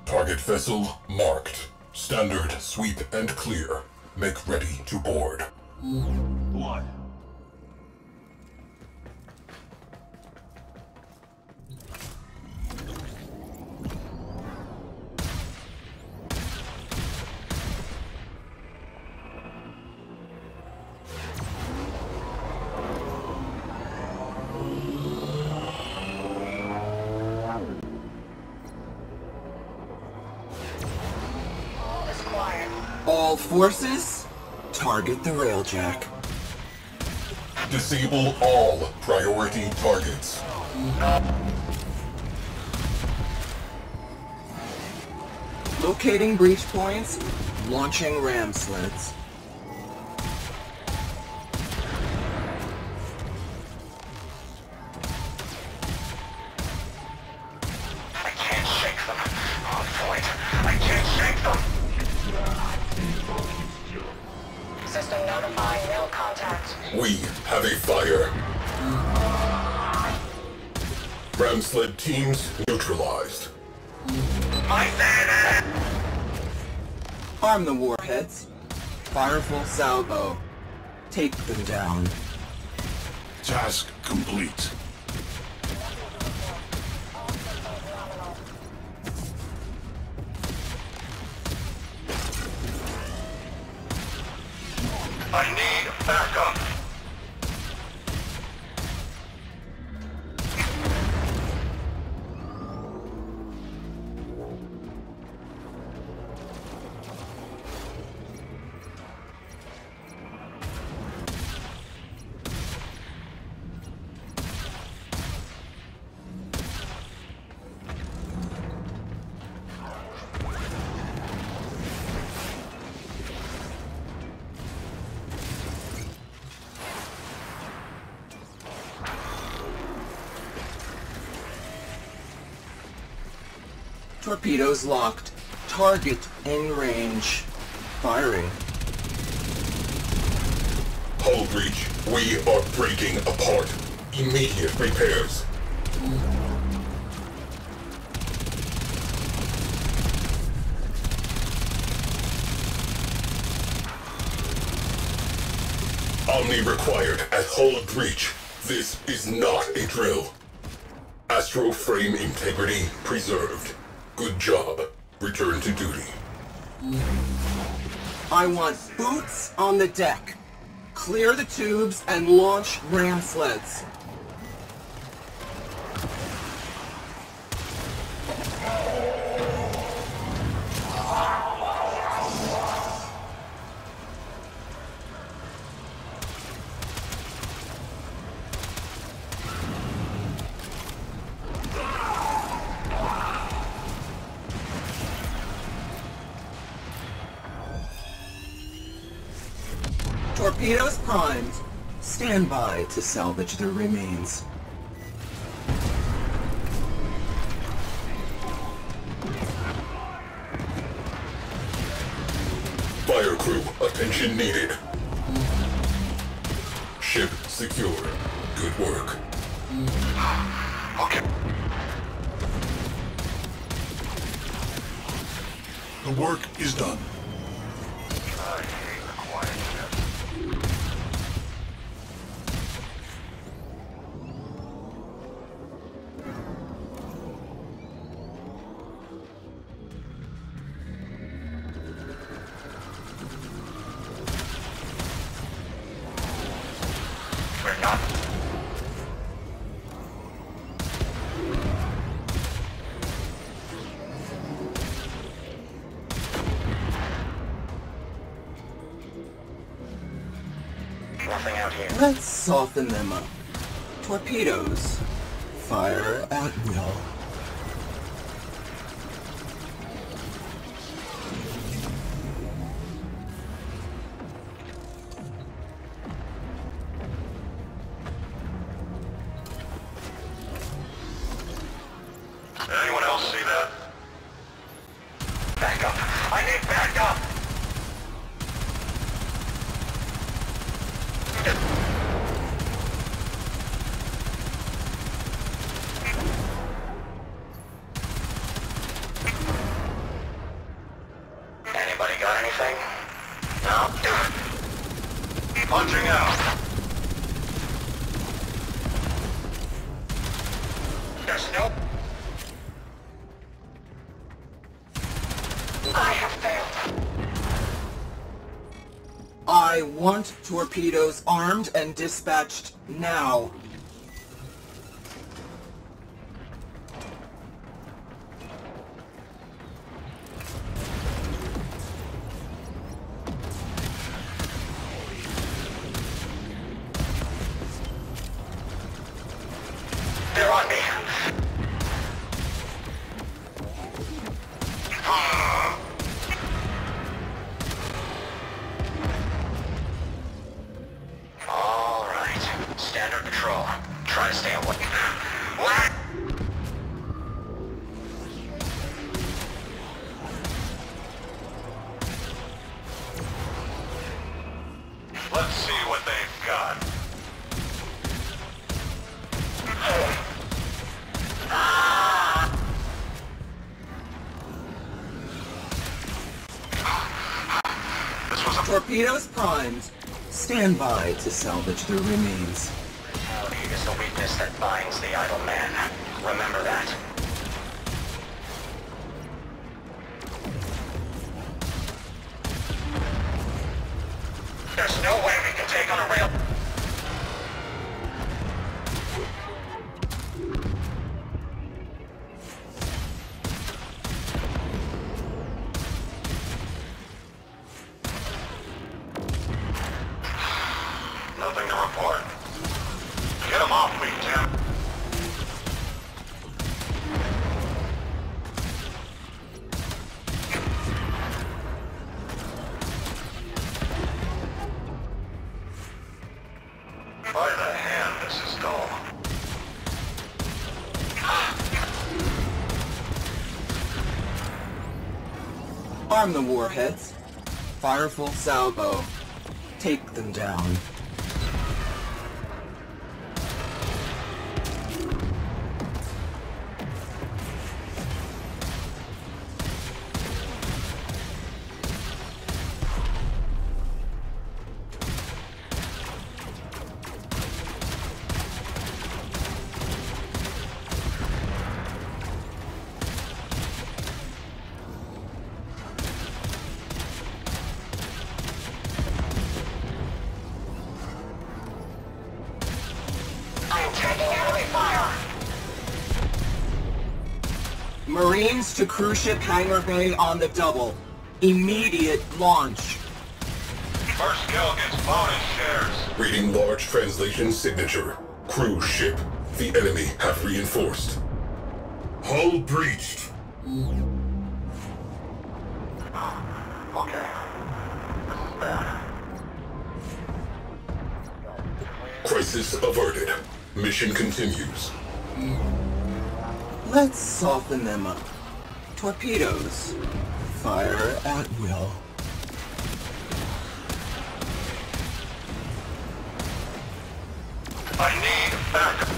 Target vessel marked. Standard sweep and clear. Make ready to board. What? All forces, target the Railjack. Disable all priority targets. Locating breach points, launching ram sleds. I can't shake them. On point. I can't shake them! System notifying nil contact. We have a fire. Ram sled teams neutralized. My banner! Arm the warheads. Fireful salvo. Take them down. Task complete. I need backup! Torpedoes locked. Target in range. Firing. Hull breach. We are breaking apart. Immediate repairs. Omni required at hull breach. This is not a drill. Astro frame integrity preserved. Good job. Return to duty. I want boots on the deck. Clear the tubes and launch ram sleds. Torpedoes primed. Stand by to salvage their remains. Fire crew, attention needed. Ship secure. Good work. Okay. The work is done. I hate the quietness. We're not. Nothing out here. Let's soften them up. Torpedoes. Fire at will. Anyone else see that? Backup! I need backup! Punching out. There's no... I have failed. I want torpedoes armed and dispatched now. They're on me. All right. Standard patrol. Try to stay away. What? Let's see what they've got. Torpedoes primed. Stand by to salvage the remains. Brutality is the weakness that binds the idle man. Remember that. There's no way we can take on a rail... Nothing to report. Get him off me, Tim. By the hand, this is dull. Arm the warheads. Fire full salvo. Take them down. Marines to cruise ship hangar bay on the double. Immediate launch. First kill gets bonus shares. Reading large translation signature. Cruise ship. The enemy have reinforced. Hull breached. Okay. Bad. Crisis averted. Mission continues. Let's soften them up. Torpedoes. Fire at will. I need backup.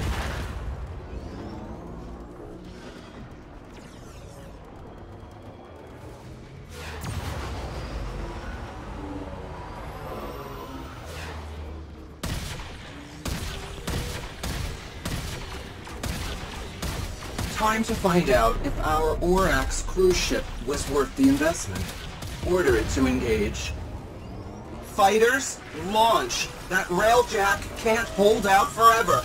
Time to find out if our Orax cruise ship was worth the investment. Order it to engage. Fighters, launch! That Railjack can't hold out forever!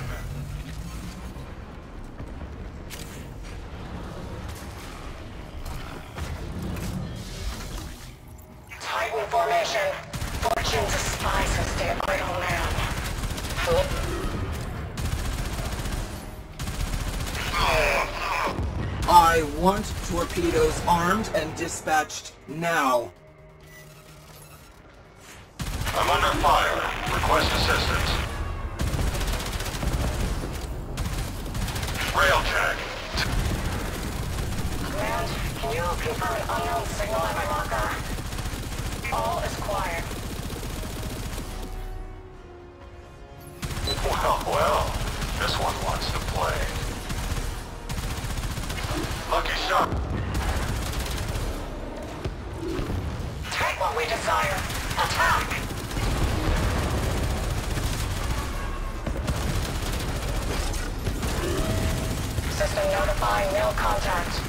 Titan formation. Fortune despises the idle man. I want torpedoes armed and dispatched now. I'm under fire. Request assistance. Railjack. Command, can you confirm an unknown signal at my marker? All is quiet. Well, this one wants to play. Lucky shot. Take what we desire. Attack! Notifying no contact.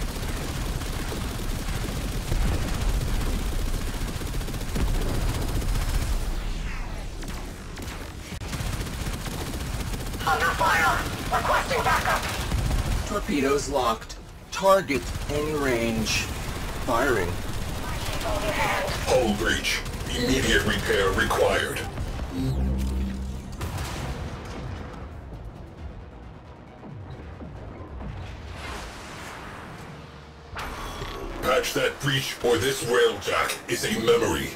Under fire! Requesting backup! Torpedoes locked. Target in range. Firing. Hold your hand. Hull breach. Immediate repair required. Patch that breach or this railjack is a memory.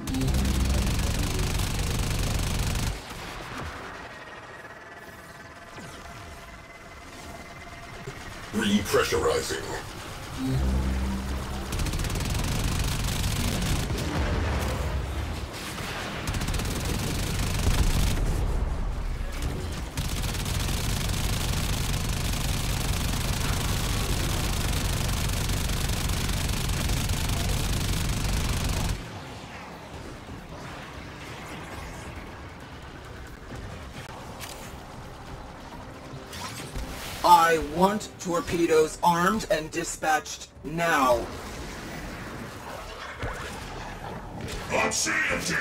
Repressurizing. I want torpedoes armed and dispatched now. Obscenity!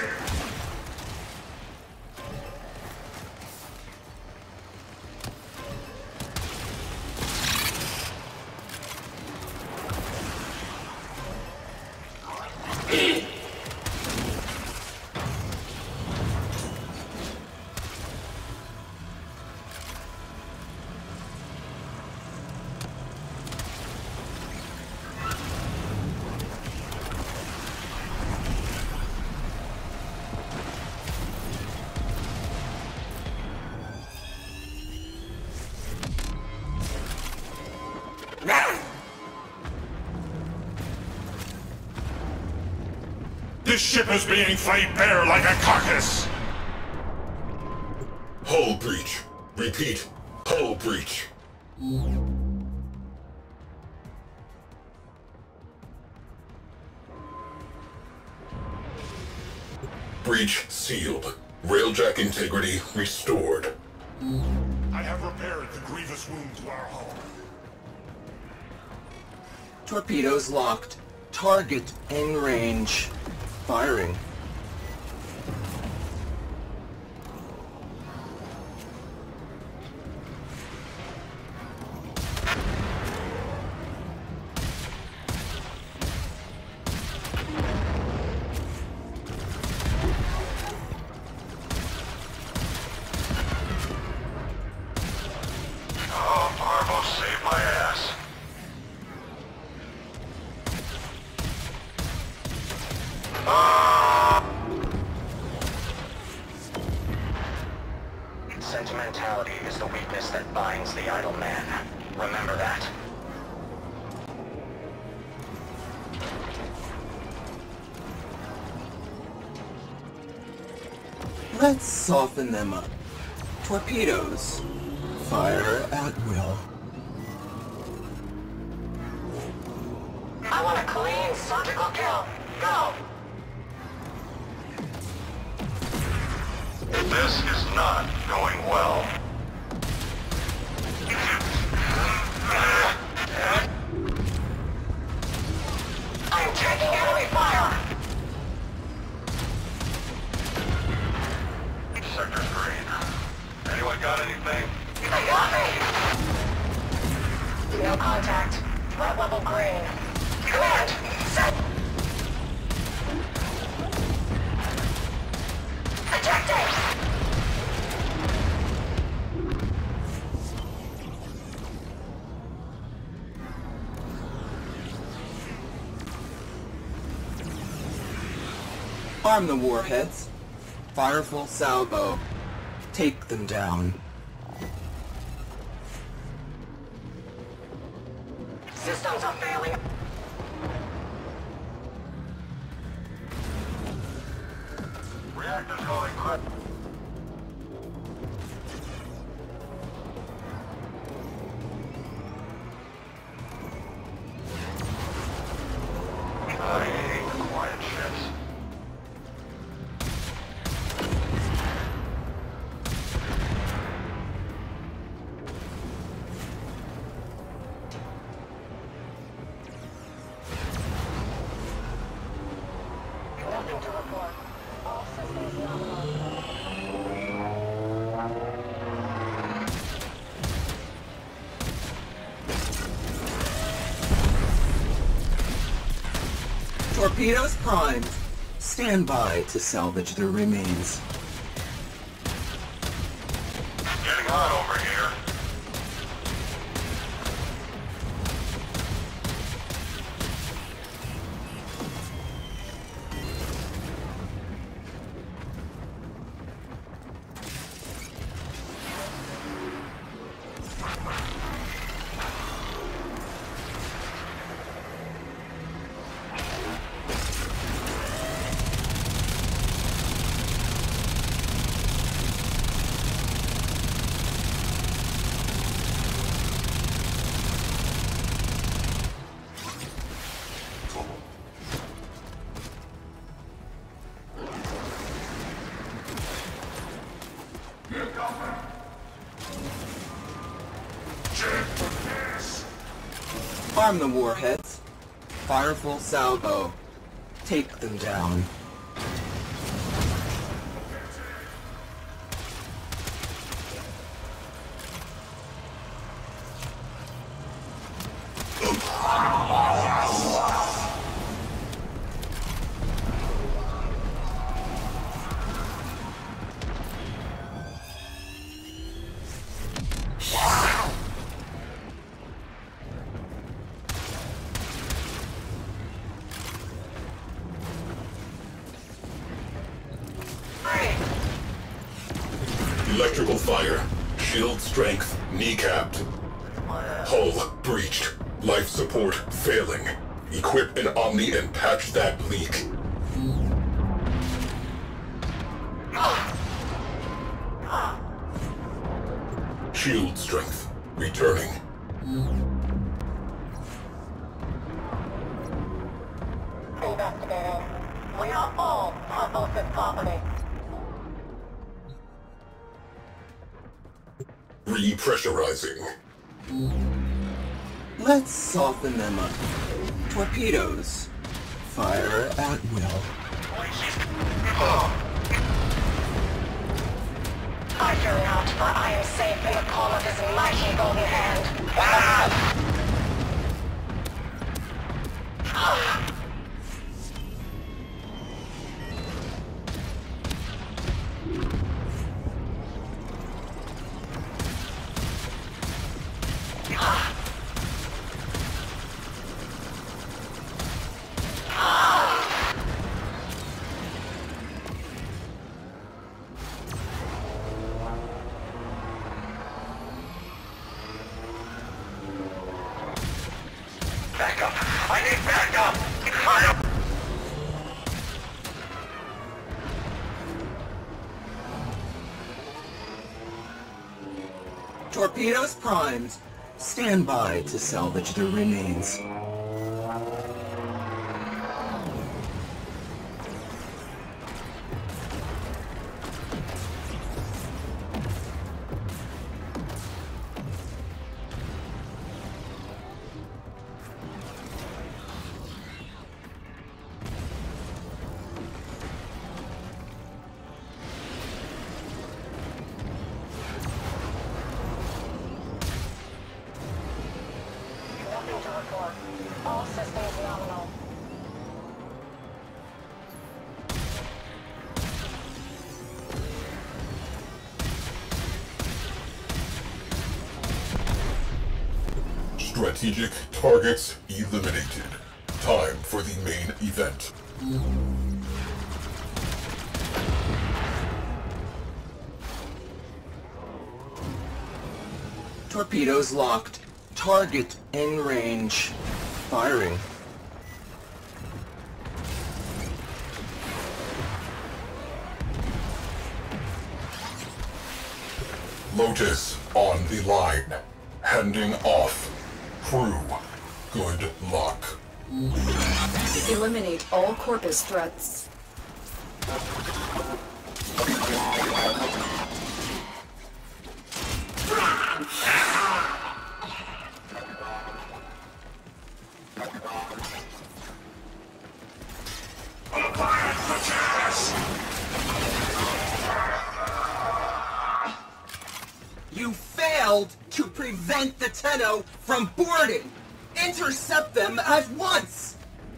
This ship is being flayed bare like a carcass! Hull breach. Repeat. Hull breach. Breach sealed. Railjack integrity restored. I have repaired the grievous wound to our hull. Torpedoes locked. Target in range. Firing. Oh, Marvel saved my ass. Sentimentality is the weakness that binds the idle man. Remember that. Let's soften them up. Torpedoes. Fire at will. I want a clean surgical kill. Go! This is not going well. I'm taking enemy fire! Sector's green. Anyone got anything? They got me! No contact. Threat level green. Command! Set! Ejecting! Arm the warheads. Fire full salvo. Take them down. Systems are failing. Reactor's going quick. I hate the quiet ships. Nothing to report. All systems nominal. Torpedoes primed. Stand by to salvage their remains. Getting hot over here. Arm the warheads. Fire full salvo. Take them down. Electrical fire. Shield strength kneecapped. Hull breached. Life support failing. Equip an Omni and patch that leak. Shield strength returning. Investigating. We are all Corpus' property. Repressurizing. Let's soften them up. Torpedoes. Fire at will. I fear not, for I am safe in the palm of his mighty golden hand. Backup! I need backup! Fire! Torpedoes primed. Stand by to salvage their remains. Nothing to report. All systems nominal. Strategic targets eliminated. Time for the main event. Torpedoes locked. Target in range. Firing. Lotus on the line. Handing off. Crew, good luck. Eliminate all Corpus threats. Alliance prevent the Tenno from boarding! Intercept them at once!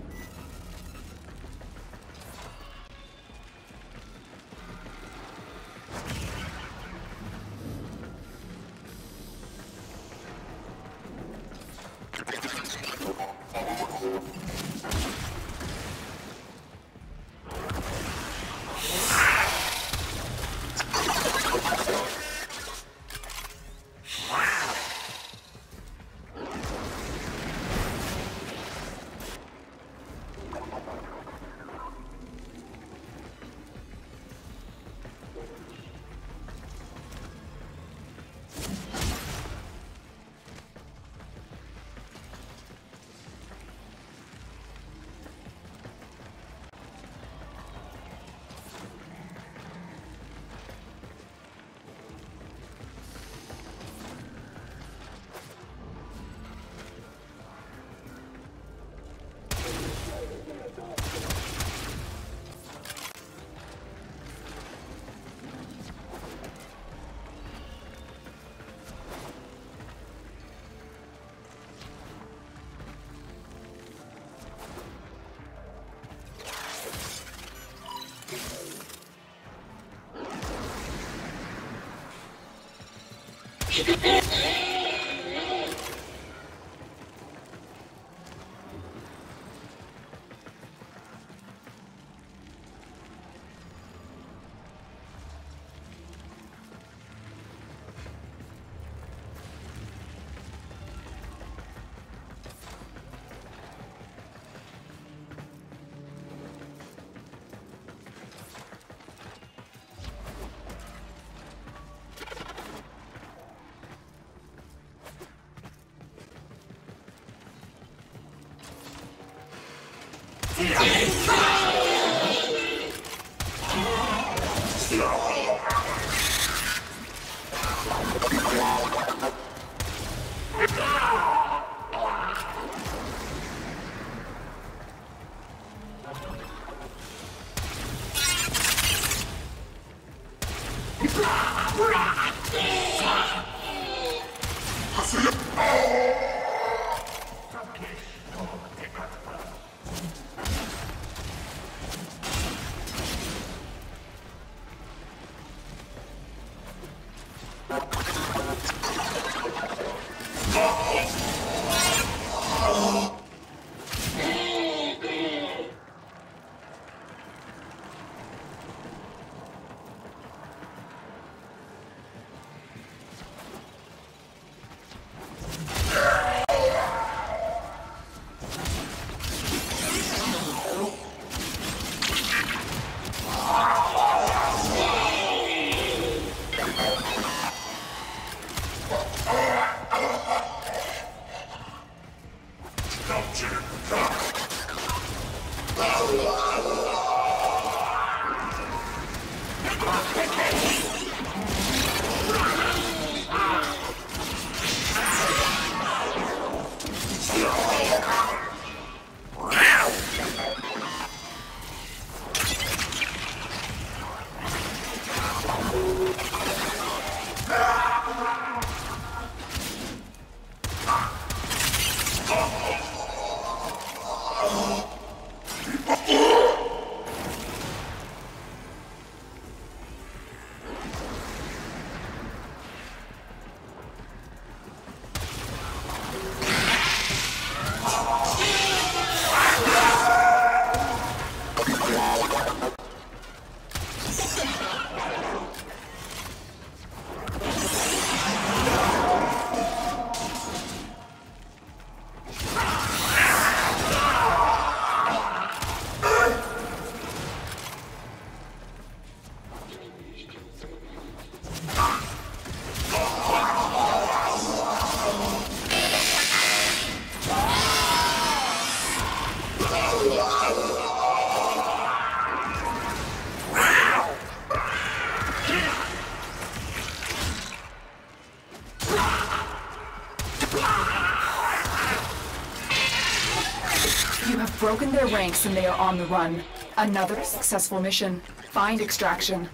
Broken their ranks and they are on the run. Another successful mission. Find extraction.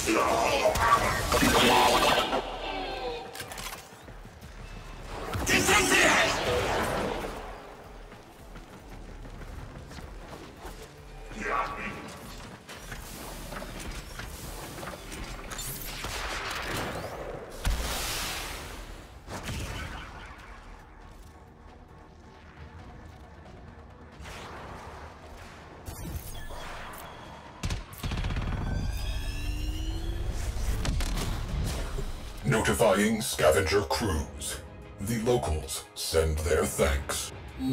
Notifying scavenger crews. The locals send their thanks.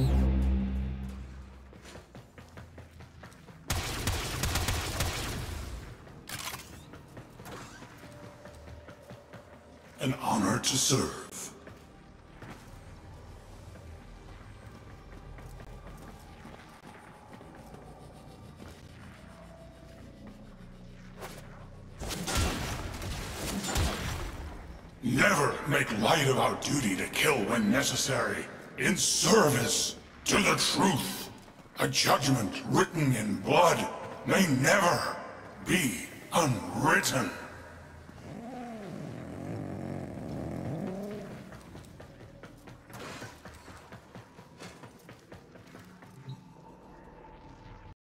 An honor to serve. Never make light of our duty to kill when necessary, in service to the truth. A judgment written in blood may never be unwritten.